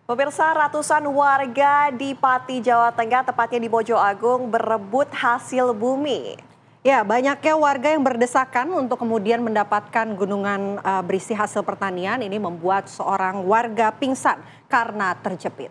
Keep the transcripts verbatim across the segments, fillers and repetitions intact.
Pemirsa, ratusan warga di Pati, Jawa Tengah, tepatnya di Mojo Agung, berebut hasil bumi. Ya, banyaknya warga yang berdesakan untuk kemudian mendapatkan gunungan uh, berisi hasil pertanian ini membuat seorang warga pingsan karena terjepit.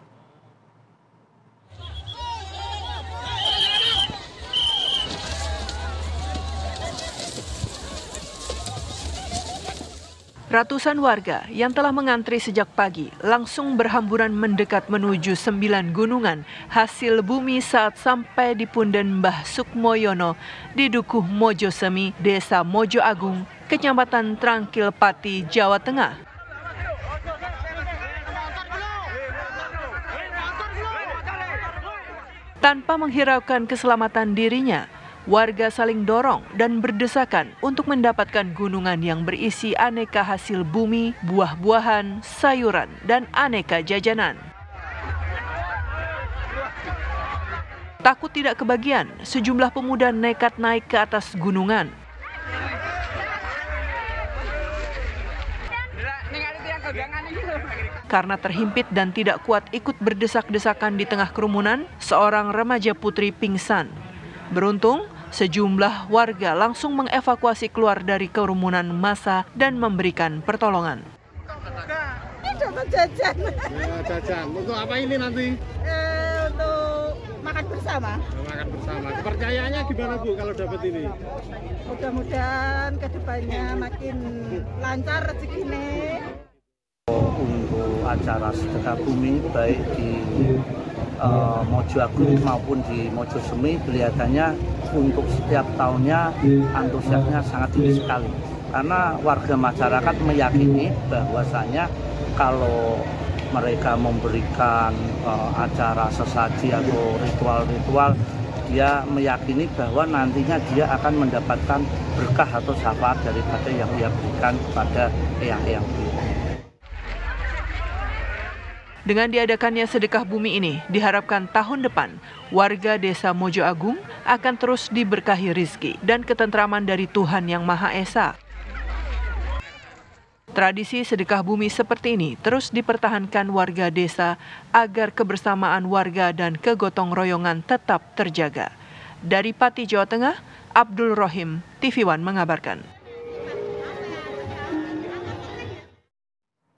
Ratusan warga yang telah mengantri sejak pagi langsung berhamburan mendekat menuju sembilan gunungan hasil bumi saat sampai di punden Mbah Sukmoyono di Dukuh Mojosemi, Desa Mojo Agung, Kecamatan Trangkil, Pati, Jawa Tengah. Tanpa menghiraukan keselamatan dirinya, warga saling dorong dan berdesakan untuk mendapatkan gunungan yang berisi aneka hasil bumi, buah-buahan, sayuran, dan aneka jajanan. Takut tidak kebagian, sejumlah pemuda nekat naik ke atas gunungan. Karena terhimpit dan tidak kuat ikut berdesak-desakan di tengah kerumunan, seorang remaja putri pingsan. Beruntung, sejumlah warga langsung mengevakuasi keluar dari kerumunan massa dan memberikan pertolongan. Dapat jajan. Ya, jajan. Untuk apa ini nanti? Eh, untuk makan bersama. Makan bersama. Kepercayaannya gimana Bu kalau dapat ini? Mudah-mudahan kedepannya makin lancar rezekinya. Untuk acara sedekah bumi baik di Uh, Mojo Agung maupun di Mojosemi kelihatannya untuk setiap tahunnya antusiasnya sangat tinggi sekali karena warga masyarakat meyakini bahwasanya kalau mereka memberikan uh, acara sesaji atau ritual-ritual, dia meyakini bahwa nantinya dia akan mendapatkan berkah atau syafaat daripada yang ia berikan kepada eyang-eyang beliau. Dengan diadakannya sedekah bumi ini, diharapkan tahun depan warga desa Mojo Agung akan terus diberkahi rizki dan ketentraman dari Tuhan Yang Maha Esa. Tradisi sedekah bumi seperti ini terus dipertahankan warga desa agar kebersamaan warga dan kegotong royongan tetap terjaga. Dari Pati, Jawa Tengah, Abdul Rohim, T V One mengabarkan.